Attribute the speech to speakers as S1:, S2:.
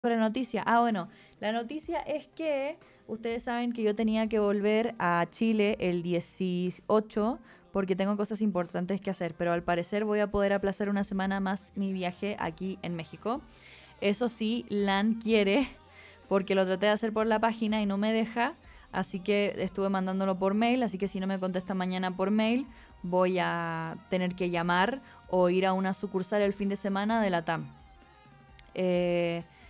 S1: con la noticia. Ah, bueno, la noticia es que ustedes saben que yo tenía que volver a Chile el 18 porque tengo cosas importantes que hacer, pero al parecer voy a poder aplazar una semana más mi viaje aquí en México. Eso sí, LAN quiere, porque lo traté de hacer por la página y no me deja, así que estuve mandándolo por mail, así que si no me contesta mañana por mail, voy a tener que llamar o ir a una sucursal el fin de semana de la TAM.